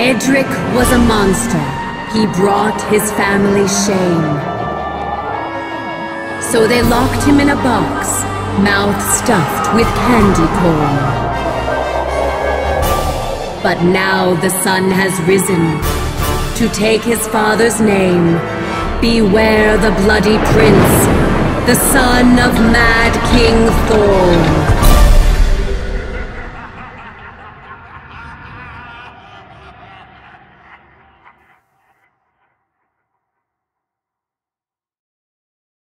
Edric was a monster. He brought his family shame. So they locked him in a box, mouth stuffed with candy corn. But now the sun has risen to take his father's name. Beware the bloody prince, the son of Mad King Thorn.